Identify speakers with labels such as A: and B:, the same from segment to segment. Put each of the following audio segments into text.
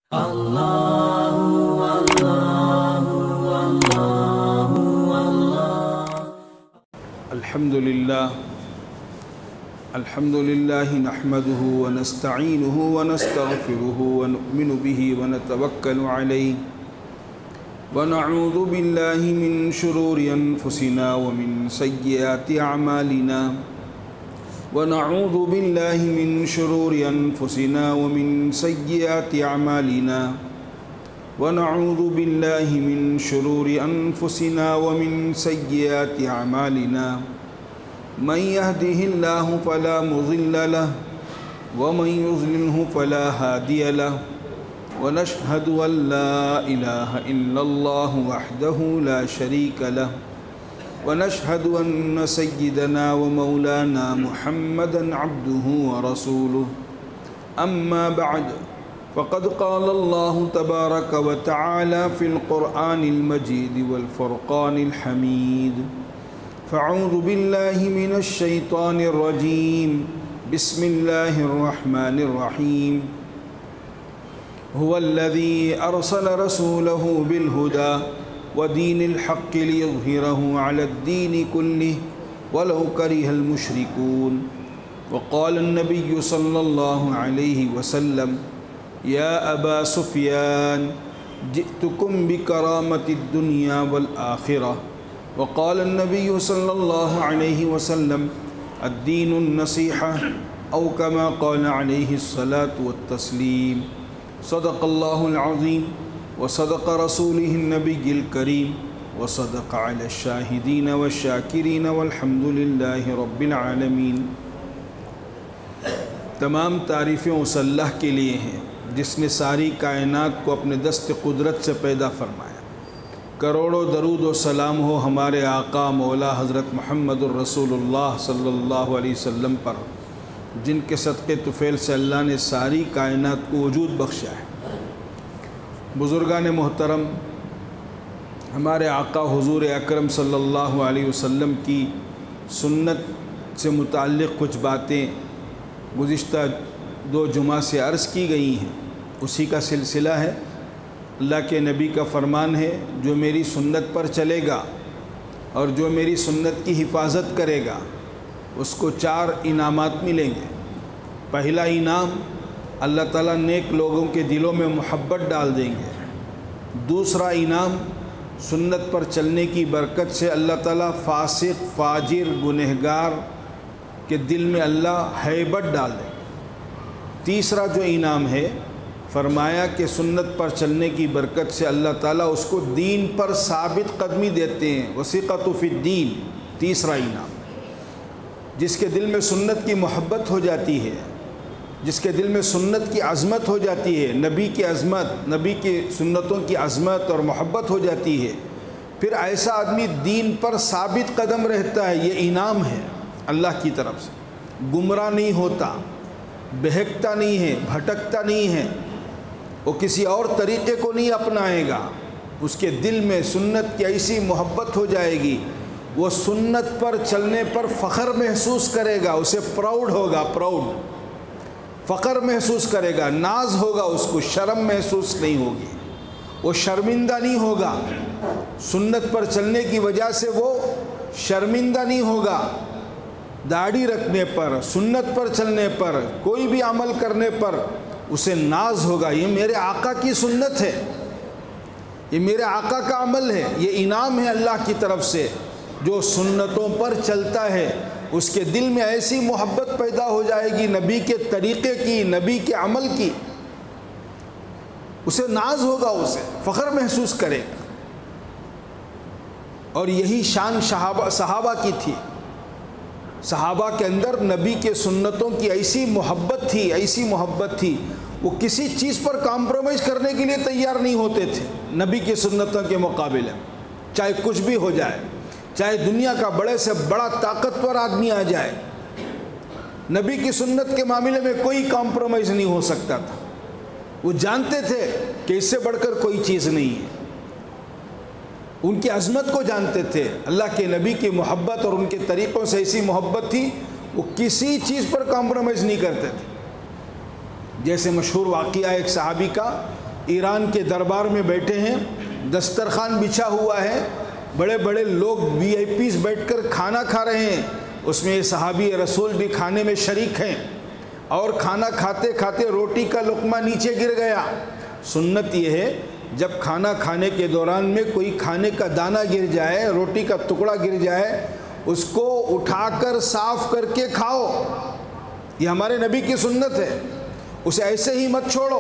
A: الحمد لله نحمده ونستعينه ونستغفره ونؤمن به ونتوكل عليه ونعوذ بالله من شرور أنفسنا ومن سيئات أعمالنا ونعوذ بالله من شرور أنفسنا ومن سيئات أعمالنا ونعوذ بالله من شرور أنفسنا ومن سيئات أعمالنا من يهده الله فلا مضل له ومن يضلله فلا هادي له ونشهد أن لا إله إلا الله وحده لا شريك له ونشهد أن سيدنا ومولانا محمدا عبده ورسوله أما بعد فقد قال الله تبارك وتعالى في القرآن المجيد والفرقان الحميد فأعوذ بالله من الشيطان الرجيم بسم الله الرحمن الرحيم هو الذي أرسل رسوله بالهدى ودين الحق ليظهره على الدين كله ولو كره المشركون وقال النبي صلى الله عليه وسلم يا أبا سفيان جئتكم بكرامة الدنيا والآخرة وقال النبي صلى الله عليه وسلم الدين النصيحة أو كما قال عليه الصلاة والتسليم صدق الله العظيم وصدق رسوله النبي الكريم وصدق على الشاهدين والشاكرين والحمد لله رب العالمين۔ تمام تعریفیں اس اللہ کے لیے ہیں جس نے ساری کائنات کو اپنے دست قدرت سے پیدا فرمایا۔ کروڑوں درود و سلام ہو ہمارے آقا مولا حضرت محمد الرسول اللہ صلی اللہ علیہ وسلم پر، جن کے صدقے طفیل سے اللہ نے ساری کائنات کو وجود بخشا ہے۔ بزرگان محترم، ہمارے آقا حضور اکرم صلی اللہ علیہ وسلم کی سنت سے متعلق کچھ باتیں گزشتہ 2 جمعہ سے عرض کی گئی ہیں، اسی کا سلسلہ ہے۔ اللہ کے نبی کا فرمان ہے جو میری سنت پر چلے گا اور جو میری سنت کی حفاظت کرے گا اس کو 4 انعامات ملیں گے۔ پہلا انعام، اللہ تعالیٰ نیک لوگوں کے دلوں میں محبت ڈال دیں گے۔ دوسرا انعام، سنت پر چلنے کی برکت سے اللہ تعالیٰ فاسق، فاجر، گنہگار کے دل میں اللہ ہیبت ڈال دیں گے۔ تیسرا جو انعام ہے، فرمایا کہ سنت پر چلنے کی برکت سے اللہ تعالیٰ اس کو دین پر ثابت قدمی دیتے ہیں، وثیقۃ فی الدین۔ تیسرا انعام، جس کے دل میں سنت کی محبت ہو جاتی ہے، جس کے دل میں سنت کی عظمت ہو جاتی ہے، نبی کی عظمت، نبی کی سنتوں کی عظمت اور محبت ہو جاتی ہے، پھر ایسا آدمی دین پر ثابت قدم رہتا ہے۔ یہ انعام ہے اللہ کی طرف سے، گمراہ نہیں ہوتا، بہکتا نہیں ہے، بھٹکتا نہیں ہے، وہ کسی اور طریقے کو نہیں اپنائے گا۔ اس کے دل میں سنت کی ایسی محبت ہو جائے گی، وہ سنت پر چلنے پر فخر محسوس کرے گا، اسے پراؤڈ ہوگا، پراؤڈ فخر محسوس کرے گا، ناز ہوگا، اس کو شرم محسوس نہیں ہوگی، وہ شرمندہ نہیں ہوگا۔ سنت پر چلنے کی وجہ سے وہ شرمندہ نہیں ہوگا۔ داڑھی رکھنے پر، سنت پر چلنے پر، کوئی بھی عمل کرنے پر اسے ناز ہوگا، یہ میرے آقا کی سنت ہے، یہ میرے آقا کا عمل ہے، یہ انعام ہے اللہ کی طرف سے۔ جو سنتوں پر چلتا ہے اس کے دل میں ایسی محبت پیدا ہو جائے گی نبی کے طریقے کی، نبی کے عمل کی، اسے ناز ہوگا، اسے فخر محسوس کرے گا۔ اور یہی شان صحابہ کی تھی۔ صحابہ کے اندر نبی کے سنتوں کی ایسی محبت تھی، ایسی محبت تھی، وہ کسی چیز پر کمپرومائز کرنے کے لیے تیار نہیں ہوتے تھے نبی کی سنتوں کے مقابلے میں، چاہے کچھ بھی ہو جائے، چاہے دنیا کا بڑے سے بڑا طاقتور آدمی آ جائے، نبی کی سنت کے معاملے میں کوئی کمپرومائز نہیں ہو سکتا تھا۔ وہ جانتے تھے کہ اس سے بڑھ کر کوئی چیز نہیں ہے، ان کی عظمت کو جانتے تھے۔ اللہ کے نبی کی محبت اور ان کے طریقوں سے ایسی محبت تھی، وہ کسی چیز پر کمپرومائز نہیں کرتے تھے۔ جیسے مشہور واقعہ ایک صحابی کا، ایران کے دربار میں بیٹھے ہیں، دسترخوان بچھا ہوا ہے، بڑے بڑے لوگ VIPs بیٹھ کر کھانا کھا رہے ہیں، اس میں صحابی رسول بھی کھانے میں شریک ہیں، اور کھانا کھاتے کھاتے روٹی کا لقمہ نیچے گر گیا۔ سنت یہ ہے جب کھانا کھانے کے دوران میں کوئی کھانے کا دانہ گر جائے، روٹی کا ٹکڑا گر جائے، اس کو اٹھا کر صاف کر کے کھاؤ، یہ ہمارے نبی کی سنت ہے۔ اسے ایسے ہی مت چھوڑو،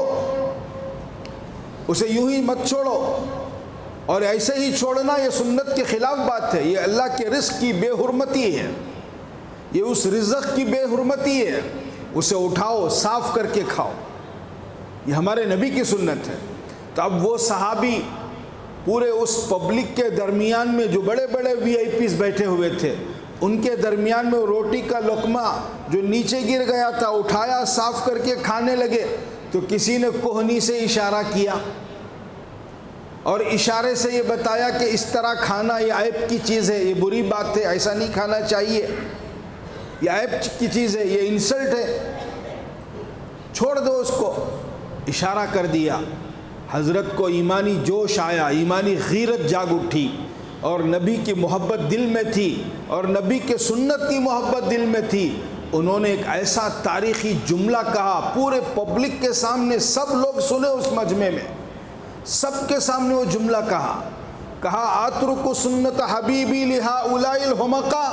A: اسے یوں ہی مت چھوڑو، اور ایسے ہی چھوڑنا یہ سنت کے خلاف بات ہے، یہ اللہ کے رزق کی بے حرمتی ہے، یہ اس رزق کی بے حرمتی ہے، اسے اٹھاؤ صاف کر کے کھاؤ، یہ ہمارے نبی کی سنت ہے۔ تو اب وہ صحابی پورے اس پبلک کے درمیان میں جو بڑے بڑے VIPs بیٹھے ہوئے تھے، ان کے درمیان میں روٹی کا لقمہ جو نیچے گر گیا تھا اٹھایا، صاف کر کے کھانے لگے، تو کسی نے کوہنی سے اشارہ کیا اور اشارے سے یہ بتایا کہ اس طرح کھانا یہ عیب کی چیز ہے، یہ بری بات ہے، ایسا نہیں کھانا چاہیے، یہ عیب کی چیز ہے، یہ انسلٹ ہے، چھوڑ دو اس کو۔ اشارہ کر دیا، حضرت کو ایمانی جوش آیا، ایمانی غیرت جاگ اٹھی، اور نبی کی محبت دل میں تھی، اور نبی کے سنت کی محبت دل میں تھی۔ انہوں نے ایک ایسا تاریخی جملہ کہا، پورے پبلک کے سامنے، سب لوگ سنے اس مجمع میں، سب کے سامنے وہ جملہ کہا اترک سنت حبیبی لہؤلاء الحمقاء،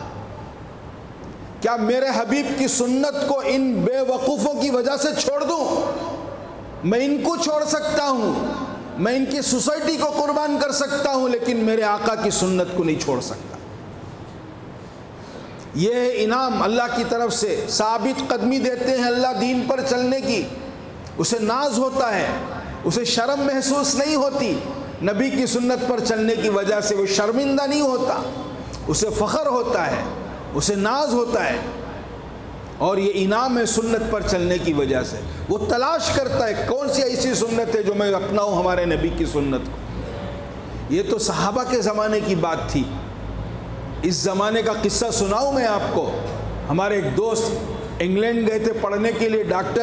A: کیا میرے حبیب کی سنت کو ان بے وقوفوں کی وجہ سے چھوڑ دوں؟ میں ان کو چھوڑ سکتا ہوں، میں ان کی سوسائٹی کو قربان کر سکتا ہوں، لیکن میرے آقا کی سنت کو نہیں چھوڑ سکتا۔ یہ انعام اللہ کی طرف سے، ثابت قدمی دیتے ہیں اللہ دین پر چلنے کی، اسے ناز ہوتا ہے، اسے شرم محسوس نہیں ہوتی، نبی کی سنت پر چلنے کی وجہ سے وہ شرمندہ نہیں ہوتا، اسے فخر ہوتا ہے، اسے ناز ہوتا ہے، اور یہ انعام ہے سنت پر چلنے کی وجہ سے۔ وہ تلاش کرتا ہے کون سی ایسی سنت ہے جو میں اپناؤں ہمارے نبی کی سنت کو۔ یہ تو صحابہ کے زمانے کی بات تھی، اس زمانے کا قصہ سناؤں میں آپ کو۔ ہمارے ایک دوست انگلینڈ گئے تھے پڑھنے کے لیے، ڈاکٹر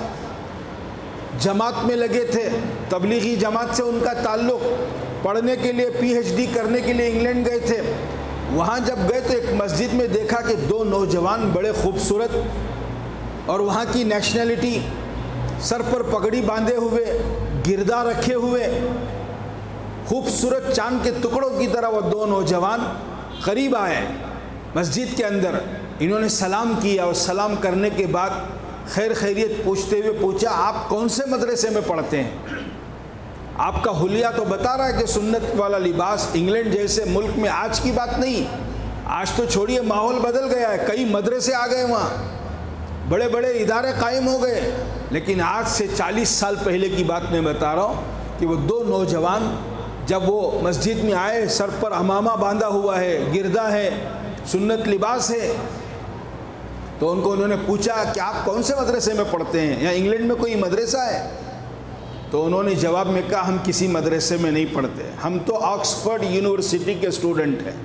A: صاحب جماعت میں لگے تھے، تبلیغی جماعت سے ان کا تعلق، پڑھنے کے لیے PhD کرنے کے لیے انگلینڈ گئے تھے۔ وہاں جب گئے تو ایک مسجد میں دیکھا کہ دو نوجوان بڑے خوبصورت، اور وہاں کی نیشنلٹی، سر پر پگڑی باندھے ہوئے، گردہ رکھے ہوئے، خوبصورت چاند کے ٹکڑوں کی طرح وہ دو نوجوان قریب آئے مسجد کے اندر۔ انہوں نے سلام کیا، اور سلام کرنے کے بعد خیر خیریت پوچھتے ہوئے پوچھا آپ کون سے مدرسے میں پڑھتے ہیں؟ آپ کا حلیہ تو بتا رہا ہے کہ سنت والا لباس، انگلینڈ جیسے ملک میں آج کی بات نہیں، آج تو چھوڑیے ماحول بدل گیا ہے، کئی مدرسے آ گئے، وہاں بڑے بڑے ادارے قائم ہو گئے، لیکن آج سے 40 سال پہلے کی بات میں بتا رہا ہوں کہ وہ دو نوجوان جب وہ مسجد میں آئے، سر پر عمامہ باندھا ہوا ہے، گردہ ہے، سنت لباس ہے، تو انہوں نے پوچھا کہ آپ کون سے مدرسے میں پڑھتے ہیں، یا انگلینڈ میں کوئی مدرسہ ہے؟ تو انہوں نے جواب میں کہا ہم کسی مدرسے میں نہیں پڑھتے، ہم تو آکسفورڈ یونیورسٹی کے اسٹوڈنٹ ہیں،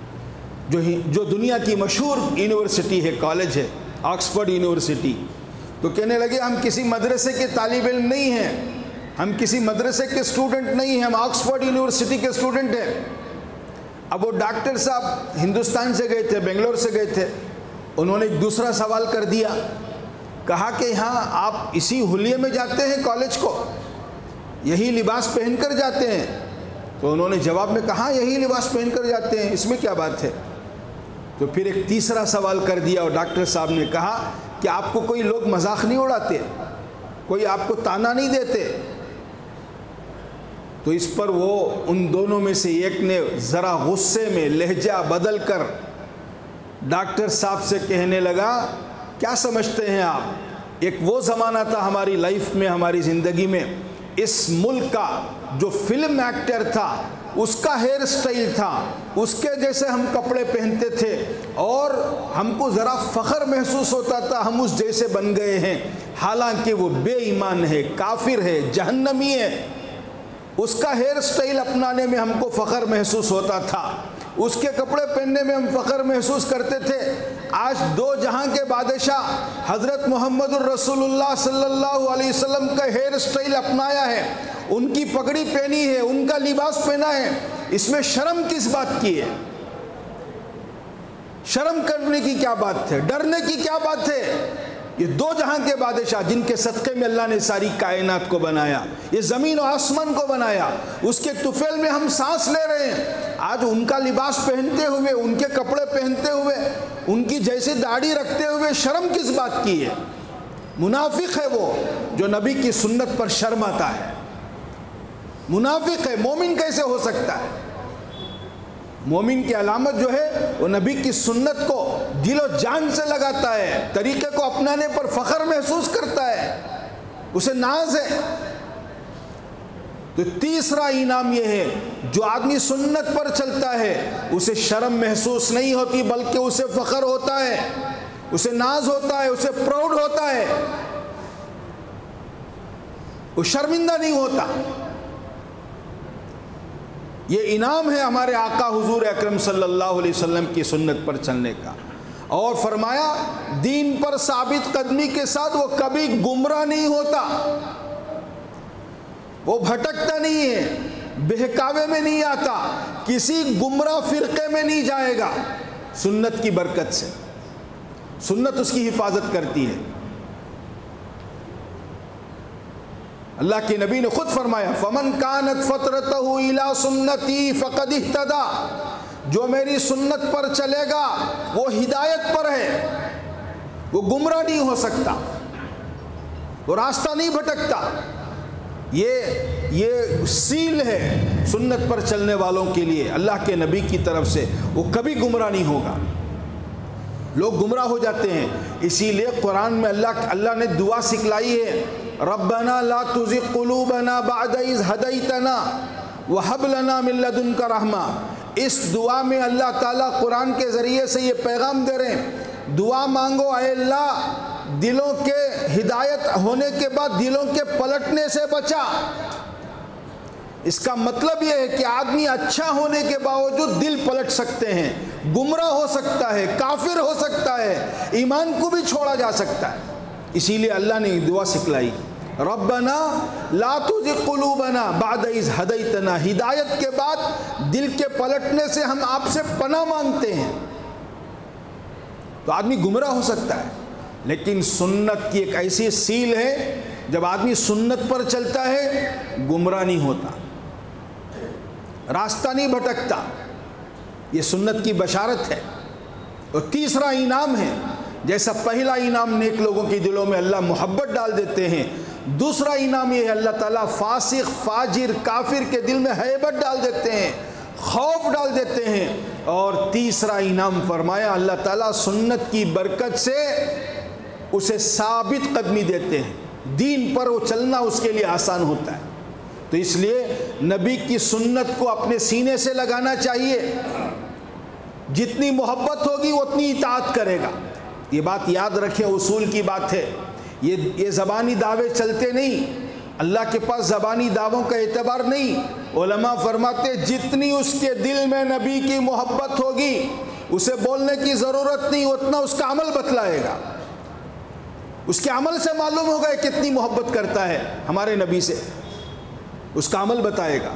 A: جو دنیا کی مشہور یونیورسٹی ہے، کالج ہے آکسفورڈ یونیورسٹی۔ تو کہنے لگے ہم کسی مدرسے کے طالب علم نہیں ہیں، ہم کسی مدرسے کے اسٹوڈنٹ نہیں ہیں، ہم آکسفورڈ یونیورسٹی کے اسٹوڈنٹ ہیں۔ اب وہ ڈاکٹر صاحب ہندوستان سے گئے تھے، بنگلور سے گئے تھے، انہوں نے ایک دوسرا سوال کر دیا، کہا کہ ہاں آپ اسی حلیے میں جاتے ہیں کالج کو، یہی لباس پہن کر جاتے ہیں؟ تو انہوں نے جواب میں کہا یہی لباس پہن کر جاتے ہیں، اس میں کیا بات ہے؟ تو پھر ایک تیسرا سوال کر دیا، اور ڈاکٹر صاحب نے کہا کہ آپ کو کوئی لوگ مذاق نہیں اڑاتے، کوئی آپ کو تانا نہیں دیتے؟ تو اس پر وہ ان دونوں میں سے ایک نے ذرا غصے میں لہجہ بدل کر ڈاکٹر صاحب سے کہنے لگا کیا سمجھتے ہیں آپ، ایک وہ زمانہ تھا ہماری لائف میں، ہماری زندگی میں، اس ملک کا جو فلم ایکٹر تھا اس کا ہیئر سٹائل تھا، اس کے جیسے ہم کپڑے پہنتے تھے، اور ہم کو ذرا فخر محسوس ہوتا تھا ہم اس جیسے بن گئے ہیں، حالانکہ وہ بے ایمان ہے، کافر ہے، جہنمی ہے۔ اس کا ہیئر سٹائل اپنانے میں ہم کو فخر محسوس ہوتا تھا، اس کے کپڑے پہننے میں ہم فخر محسوس کرتے تھے۔ آج دو جہاں کے بادشاہ حضرت محمد الرسول اللہ صلی اللہ علیہ وسلم کا ہیئر سٹائل اپنایا ہے، ان کی پگڑی پہنی ہے، ان کا لباس پہنا ہے، اس میں شرم کس بات کی ہے؟ شرم کرنے کی کیا بات ہے؟ ڈرنے کی کیا بات ہے؟ یہ دو جہاں کے بادشاہ جن کے صدقے میں اللہ نے ساری کائنات کو بنایا، یہ زمین و آسمان کو بنایا، اس کے طفیل میں ہم سانس لے رہے ہیں، آج ان کا لباس پہنتے ہوئے، ان کے کپڑے پہنتے ہوئے، ان کی جیسی داڑھی رکھتے ہوئے شرم کس بات کی ہے؟ منافق ہے وہ جو نبی کی سنت پر شرم آتا ہے، منافق ہے۔ مومن کیسے ہو سکتا ہے؟ مومن کی علامت جو ہے وہ نبی کی سنت کو دل و جان سے لگاتا ہے، طریقے کو اپنانے پر فخر محسوس کرتا ہے، اسے ناز ہے۔ تو تیسرا انعام یہ ہے، جو آدمی سنت پر چلتا ہے اسے شرم محسوس نہیں ہوتی، بلکہ اسے فخر ہوتا ہے، اسے ناز ہوتا ہے، اسے پراؤڈ ہوتا ہے، وہ شرمندہ نہیں ہوتا۔ یہ انعام ہے ہمارے آقا حضور اکرم صلی اللہ علیہ وسلم کی سنت پر چلنے کا۔ اور فرمایا دین پر ثابت قدمی کے ساتھ وہ کبھی گمراہ نہیں ہوتا، وہ بھٹکتا نہیں ہے، بہکاوے میں نہیں آتا، کسی گمراہ فرقے میں نہیں جائے گا، سنت کی برکت سے۔ سنت اس کی حفاظت کرتی ہے۔ اللہ کے نبی نے خود فرمایا فَمَنْ كَانَتْ فَطْرَتَهُ إِلَىٰ سُنَّتِي فَقَدْ اهْتَدَىٰ، جو میری سنت پر چلے گا وہ ہدایت پر ہے، وہ گمراہ نہیں ہو سکتا، وہ راستہ نہیں بھٹکتا۔ یہ سیل ہے سنت پر چلنے والوں کے لیے اللہ کے نبی کی طرف سے، وہ کبھی گمراہ نہیں ہوگا۔ لوگ گمراہ ہو جاتے ہیں، اسی لیے قرآن میں اللہ نے دعا سکھلائی ہے، ربنا لا تزغ قلوبنا بعد اذ ہدیتنا وہب لنا من لدنک رحمہ۔ اس دعا میں اللہ تعالیٰ قرآن کے ذریعے سے یہ پیغام دے رہے ہیں، دعا مانگو اے اللہ دلوں کے ہدایت ہونے کے بعد دلوں کے پلٹنے سے بچا۔ اس کا مطلب یہ ہے کہ آدمی اچھا ہونے کے باوجود دل پلٹ سکتے ہیں، گمراہ ہو سکتا ہے، کافر ہو سکتا ہے، ایمان کو بھی چھوڑا جا سکتا ہے۔ اسی لیے اللہ نے دعا سکھلائی، ربنا لا تزغ قلوبنا بعد اذ ہدیتنا، ہدایت کے بعد دل کے پلٹنے سے ہم آپ سے پناہ مانگتے ہیں۔ تو آدمی گمراہ ہو سکتا ہے، لیکن سنت کی ایک ایسی سیل ہے، جب آدمی سنت پر چلتا ہے گمراہ نہیں ہوتا، راستہ نہیں بھٹکتا، یہ سنت کی بشارت ہے۔ اور تیسرا انعام ہے، جیسا پہلا انعام نیک لوگوں کے دلوں میں اللہ محبت ڈال دیتے ہیں، دوسرا انعام یہ ہے اللہ تعالیٰ فاسق فاجر کافر کے دل میں ہیبت ڈال دیتے ہیں، خوف ڈال دیتے ہیں۔ اور تیسرا انعام فرمایا اللہ تعالیٰ سنت کی برکت سے اسے ثابت قدمی دیتے ہیں، دین پر وہ چلنا اس کے لیے آسان ہوتا ہے۔ تو اس لیے نبی کی سنت کو اپنے سینے سے لگانا چاہیے، جتنی محبت ہوگی اتنی اطاعت کرے گا۔ یہ بات یاد رکھیں، اصول کی بات ہے، یہ زبانی دعوے چلتے نہیں، اللہ کے پاس زبانی دعووں کا اعتبار نہیں۔ علماء فرماتے جتنی اس کے دل میں نبی کی محبت ہوگی اسے بولنے کی ضرورت نہیں، اتنا اس کا عمل بتلائے گا، اس کے عمل سے معلوم ہوگا کتنی محبت کرتا ہے ہمارے نبی سے، اس کا عمل بتائے گا،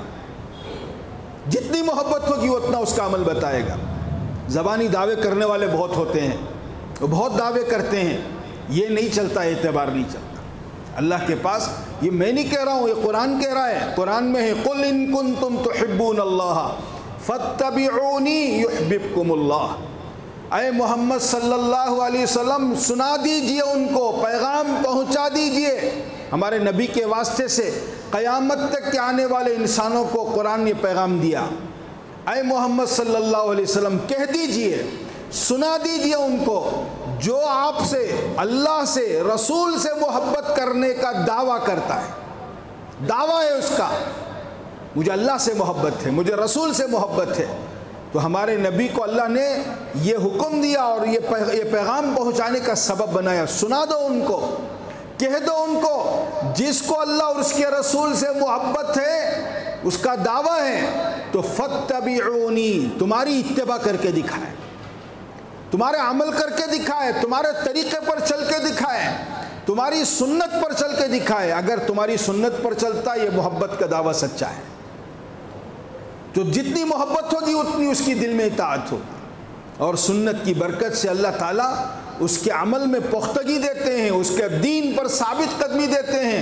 A: جتنی محبت ہوگی اتنا اس کا عمل بتائے گا۔ زبانی دعوے کرنے والے بہت ہوتے ہیں، وہ بہت دعوے کرتے ہیں، یہ نہیں چلتا، اعتبار نہیں چلتا اللہ کے پاس۔ یہ میں نہیں کہہ رہا ہوں، یہ قرآن کہہ رہا ہے، قرآن میں ہے قُلْ إِن كُنتُمْ تُحِبُّونَ اللَّهَ فَاتَّبِعُونِي يُحْبِبْكُمُ اللَّهُ۔ اے محمد صلی اللہ علیہ وسلم سنا دیجئے، ان کو پیغام پہنچا دیجئے، ہمارے نبی کے واسطے سے قیامت تک کے آنے والے انسانوں کو قرآن نے پیغام دیا۔ اے محمد صلی اللہ علیہ وسلم کہہ دیجئے، سنا دیجئے ان کو، جو آپ سے، اللہ سے، رسول سے محبت کرنے کا دعویٰ کرتا ہے، دعویٰ ہے اس کا، مجھے اللہ سے محبت ہے، مجھے رسول سے محبت ہے، تو ہمارے نبی کو اللہ نے یہ حکم دیا اور یہ پیغام پہنچانے کا سبب بنایا۔ سنا دو ان کو، کہہ دو ان کو، جس کو اللہ اور اس کے رسول سے محبت ہے، اس کا دعویٰ ہے، تو فَاتَّبِعُونِی، تمہاری اتباع کر کے دکھائے، تمہارے عمل کر کے دکھائے، تمہارے طریقے پر چل کے دکھائے، تمہاری سنت پر چل کے دکھائے۔ اگر تمہاری سنت پر چلتا یہ محبت کا دعویٰ سچا ہے، تو جتنی محبت ہوگی اتنی اس کی دل میں اطاعت ہوگی، اور سنت کی برکت سے اللہ تعالیٰ اس کے عمل میں پختگی دیتے ہیں، اس کے دین پر ثابت قدمی دیتے ہیں،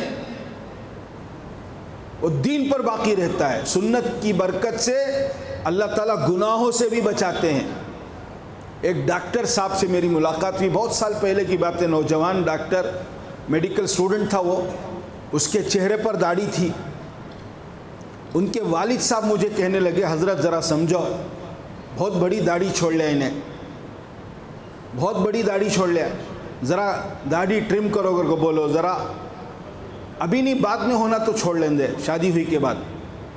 A: وہ دین پر باقی رہتا ہے۔ سنت کی برکت سے اللہ تعالیٰ گناہوں سے بھی بچاتے ہیں۔ ایک ڈاکٹر صاحب سے میری ملاقات ہوئی، بہت سال پہلے کی بات ہے، نوجوان ڈاکٹر، میڈیکل اسٹوڈنٹ تھا وہ، اس کے چہرے پر داڑھی تھی۔ ان کے والد صاحب مجھے کہنے لگے، حضرت ذرا سمجھو، بہت بڑی داڑھی چھوڑ لیا انہیں، بہت بڑی داڑھی چھوڑ لیا، ذرا داڑھی ٹرم کرو کر کو بولو، ذرا ابھی نہیں بعد میں ہونا تو چھوڑ لیں دے، شادی ہوئی کے بعد۔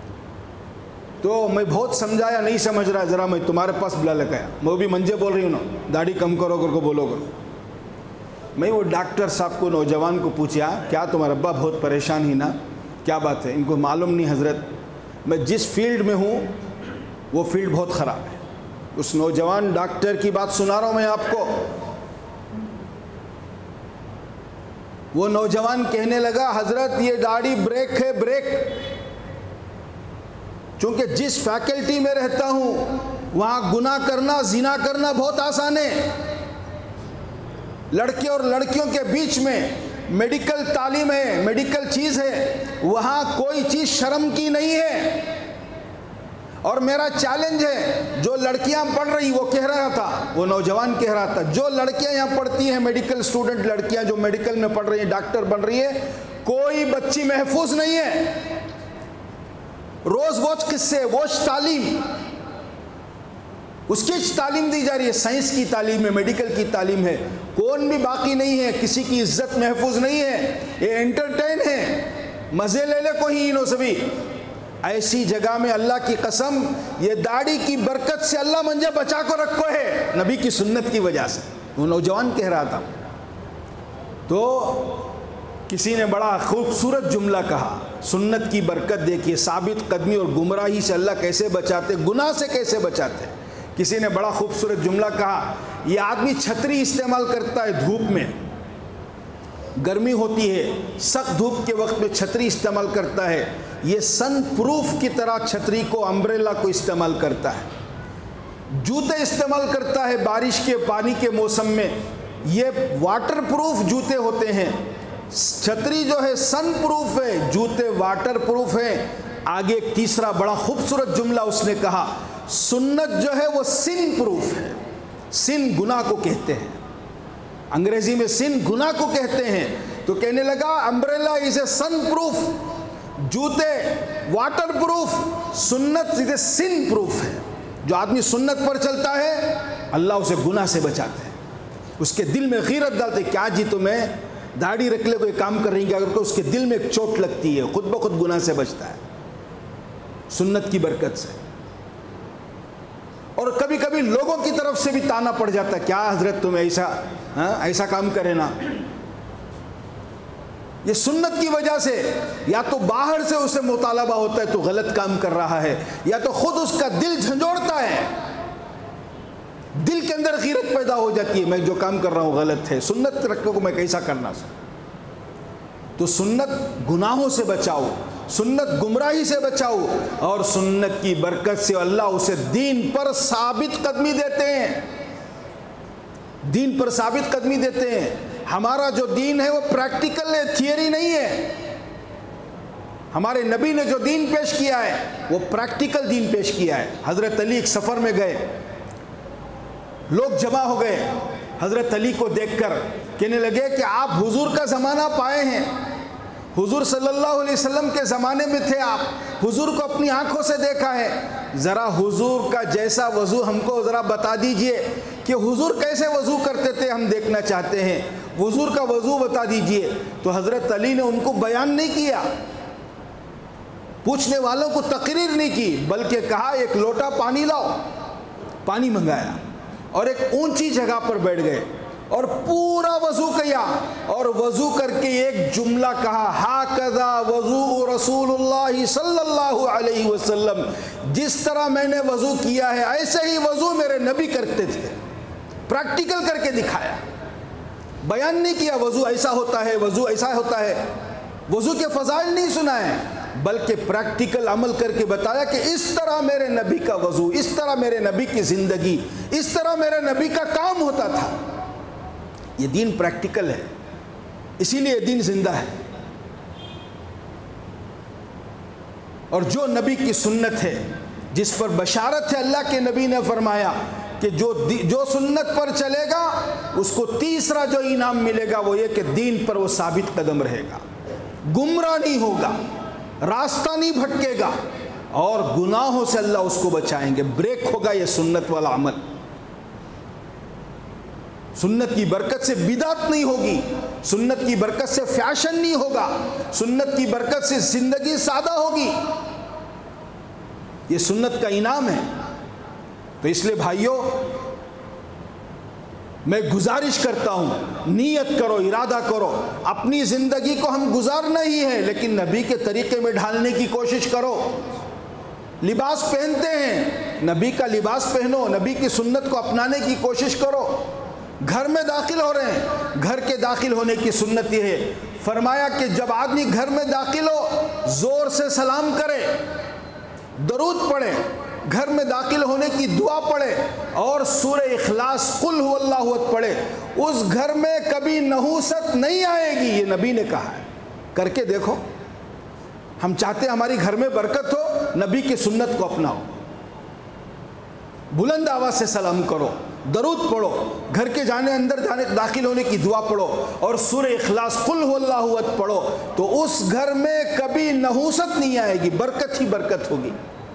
A: تو میں بہت سمجھایا، نہیں سمجھ رہا، ذرا میں تمہارے پاس بلا لگایا، میں بھی منجے بول رہی ہوں نا، داڑھی کم کرو کر کو بولو کرو۔ میں وہ ڈاکٹر صاحب کو، نوجوان کو پوچھا، کیا تمہارا ابا بہت پریشان ہی نا، کیا بات ہے؟ ان کو معلوم نہیں حضرت، میں جس فیلڈ میں ہوں وہ فیلڈ بہت خراب ہے۔ اس نوجوان ڈاکٹر کی بات سنا رہا ہوں میں آپ کو۔ وہ نوجوان کہنے لگا، حضرت یہ داڑھی بریک ہے، بریک، چونکہ جس فیکلٹی میں رہتا ہوں وہاں گناہ کرنا، زنا کرنا بہت آسان ہے۔ لڑکے اور لڑکیوں کے بیچ میں میڈیکل تعلیم ہے، میڈیکل چیز ہے، وہاں کوئی چیز شرم کی نہیں ہے۔ اور میرا چیلنج ہے، جو لڑکیاں پڑھ رہی، وہ کہہ رہا تھا، وہ نوجوان کہہ رہا تھا، جو لڑکیاں یہاں پڑھتی ہیں، میڈیکل اسٹوڈنٹ لڑکیاں جو میڈیکل میں پڑھ رہی ہیں، ڈاکٹر بن رہی ہے، کوئی بچی محفوظ نہیں ہے۔ روز واچ قصے، واچ تعلیم، اس کی تعلیم دی جا رہی ہے، سائنس کی تعلیم ہے، میڈیکل کی تعلیم ہے، کون بھی باقی نہیں ہے، کسی کی عزت محفوظ نہیں ہے، یہ انٹرٹین ہے، مزے لے لے کوئی انہوں سے بھی۔ ایسی جگہ میں اللہ کی قسم، یہ داڑھی کی برکت سے اللہ منجے بچا کو رکھو ہے، نبی کی سنت کی وجہ سے۔ وہ نوجوان کہہ رہا تھا، تو کسی نے بڑا خوبصورت جملہ کہا، سنت کی برکت دیکھیے، ثابت قدمی اور گمراہی سے اللہ کیسے بچاتے، گناہ سے کیسے بچاتے۔ کسی نے بڑا خوبصورت جملہ کہا، یہ آدمی چھتری استعمال کرتا ہے دھوپ میں، گرمی ہوتی ہے، سخت دھوپ کے وقت میں چھتری استعمال کرتا ہے، یہ سن پروف کی طرح چھتری کو، امبریلا کو استعمال کرتا ہے۔ جوتے استعمال کرتا ہے بارش کے پانی کے موسم میں، یہ واٹر پروف جوتے ہوتے ہیں۔ چھتری جو ہے سن پروف ہے، جوتے واٹر پروف ہیں۔ آگے ایک تیسرا بڑا خوبصورت جملہ اس نے کہا، سنت جو ہے وہ سن پروف ہے، سن گناہ کو کہتے ہیں، انگریزی میں سن گناہ کو کہتے ہیں۔ تو کہنے لگا، umbrella is a sun proof, جوتے واٹر پروف، سنت از اے سن پروف ہے۔ جو آدمی سنت پر چلتا ہے اللہ اسے گناہ سے بچاتے ہیں، اس کے دل میں غیرت ڈالتے، کیا جی تمہیں داڑھی رکھ لے کوئی کام کر رہی ہے، اگر اس کے دل میں ایک چوٹ لگتی ہے، خود بخود گناہ سے بچتا ہے سنت کی برکت سے۔ اور کبھی کبھی لوگوں کی طرف سے بھی تانا پڑ جاتا ہے، کیا حضرت تم ایسا کام کرے نا۔ یہ سنت کی وجہ سے یا تو باہر سے اسے مطالبہ ہوتا ہے تو غلط کام کر رہا ہے، یا تو خود اس کا دل جھنجھوڑتا ہے، دل کے اندر غیرت پیدا ہو جاتی ہے، میں جو کام کر رہا ہوں غلط ہے، سنت رکھنے کو میں کیسا کرنا سکتا۔ تو سنت گناہوں سے بچاؤ، سنت گمراہی سے بچاؤ، اور سنت کی برکت سے اللہ اسے دین پر ثابت قدمی دیتے ہیں، دین پر ثابت قدمی دیتے ہیں۔ ہمارا جو دین ہے وہ پریکٹیکل ہے، تھیوری نہیں ہے۔ ہمارے نبی نے جو دین پیش کیا ہے وہ پریکٹیکل دین پیش کیا ہے۔ حضرت علی ایک سفر میں گئے، لوگ جمع ہو گئے، حضرت علی کو دیکھ کر کہنے لگے کہ آپ حضور کا زمانہ پائے ہیں، حضور صلی اللہ علیہ وسلم کے زمانے میں تھے آپ، حضور کو اپنی آنکھوں سے دیکھا ہے، ذرا حضور کا جیسا وضو ہم کو ذرا بتا دیجئے کہ حضور کیسے وضو کرتے تھے، ہم دیکھنا چاہتے ہیں، حضور کا وضو بتا دیجئے۔ تو حضرت علی نے ان کو بیان نہیں کیا، پوچھنے والوں کو تقریر نہیں کی، بلکہ کہا ایک لوٹا پانی لاؤ، پانی منگایا اور ایک اونچی جگہ پر بیٹھ گئے اور پورا وضو کیا، اور وضو کر کے ایک جملہ کہا، ہاکذا وضو رسول اللہ صلی اللہ علیہ وسلم، جس طرح میں نے وضو کیا ہے ایسے ہی وضو میرے نبی کرتے تھے۔ پریکٹیکل کر کے دکھایا، بیان نہیں کیا وضو ایسا ہوتا ہے، وضو ایسا ہوتا ہے، وضو کے فضائل نہیں سنائے، بلکہ پریکٹیکل عمل کر کے بتایا کہ اس طرح میرے نبی کا وضو، اس طرح میرے نبی کی زندگی، اس طرح میرے نبی کا کام ہوتا تھا۔ یہ دین پریکٹیکل ہے، اسی لیے دین زندہ ہے۔ اور جو نبی کی سنت ہے، جس پر بشارت ہے، اللہ کے نبی نے فرمایا کہ جو سنت پر چلے گا اس کو تیسرا جو انعام ملے گا وہ یہ کہ دین پر وہ ثابت قدم رہے گا، گمراہ نہیں ہوگا، راستہ نہیں بھٹکے گا، اور گناہوں سے اللہ اس کو بچائیں گے۔ بریک ہوگا یہ سنت والا عمل، سنت کی برکت سے بدعت نہیں ہوگی، سنت کی برکت سے فیشن نہیں ہوگا، سنت کی برکت سے زندگی سادہ ہوگی۔ یہ سنت کا انعام ہے۔ تو اس لیے بھائیوں، میں گزارش کرتا ہوں، نیت کرو، ارادہ کرو، اپنی زندگی کو ہم گزارنا ہی ہے لیکن نبی کے طریقے میں ڈھالنے کی کوشش کرو۔ لباس پہنتے ہیں، نبی کا لباس پہنو، نبی کی سنت کو اپنانے کی کوشش کرو۔ گھر میں داخل ہو رہے ہیں، گھر کے داخل ہونے کی سنت یہ ہے، فرمایا کہ جب آدمی گھر میں داخل ہو زور سے سلام کرے، درود پڑھے، گھر میں داخل ہونے کی دعا پڑھے اور سورہ اخلاص قل هو اللہ احد پڑھے، اس گھر میں کبھی نحوست نہیں آئے گی۔ یہ نبی نے کہا ہے، کر کے دیکھو۔ ہم چاہتے ہیں ہماری گھر میں برکت ہو، نبی کی سنت کو اپناؤ، بلند آواز سے سلام کرو، درود پڑھو، گھر کے داخل ہونے کی دعا پڑھو اور سورہ اخلاص قل هو اللہ احد پڑھو، تو اس گھر میں کبھی نحوست نہیں آئے گی، برکت ہی برکت ہوگی۔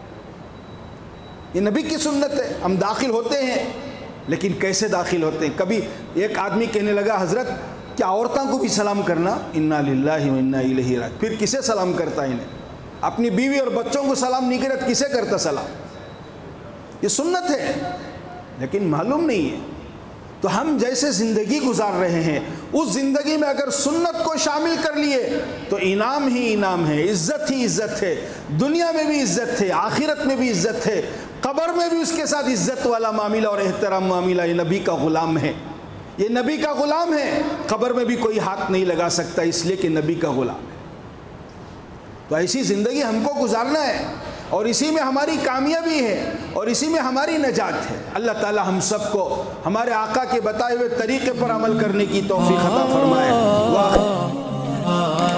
A: یہ نبی کی سنت ہے۔ ہم داخل ہوتے ہیں لیکن کیسے داخل ہوتے ہیں؟ کبھی ایک آدمی کہنے لگا حضرت کیا عورتوں کو بھی سلام کرنا؟ انا للہ و انا الیہ راجعون۔ پھر کسے سلام کرتا ہے انہیں؟ اپنی بیوی اور بچوں کو سلام نہیں کرتا، کسے کرتا سلام؟ یہ سنت ہے لیکن معلوم نہیں ہے۔ تو ہم جیسے زندگی گزار رہے ہیں اس زندگی میں اگر سنت کو شامل کر لیے تو انعام ہی انعام ہے، عزت ہی عزت ہے، دنیا میں بھی عزت ہے، آخرت میں بھی عزت ہے، قبر میں بھی اس کے ساتھ عزت والا معاملہ اور احترام معاملہ۔ یہ نبی کا غلام ہے، یہ نبی کا غلام ہے، قبر میں بھی کوئی ہاتھ نہیں لگا سکتا اس لیے کہ نبی کا غلام ہے۔ تو ایسی زندگی ہم کو گزارنا ہے اور اسی میں ہماری کامیابی ہے اور اسی میں ہماری نجات ہے۔ اللہ تعالی ہم سب کو ہمارے آقا کے بتائے ہوئے طریقے پر عمل کرنے کی توفیق عطا فرمائے۔